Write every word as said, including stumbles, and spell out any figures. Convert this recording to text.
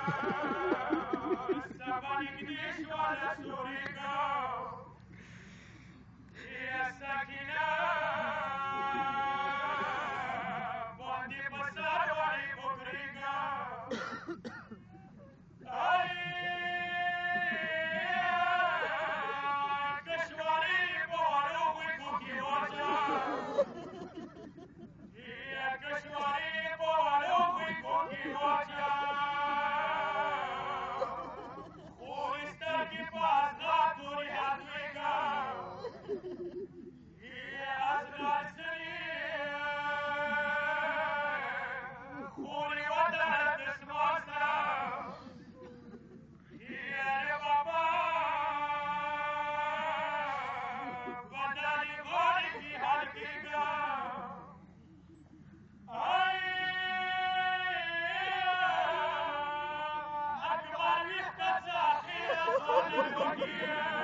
استباني قديش ولا سوريقا يا ساكنة بوندي بصار وعي بطريقة أي كشواري بوالو ويكوكي وجه يا كشواري بوالو ويكوكي وجه ورستاكي بازنا دوري هاتويقا يا أزرار سريع خوري ودرت اسموسنا يا بابا بداني غوري في هالكيقا أي أكبر وحدة زاخيرة صار الوكيل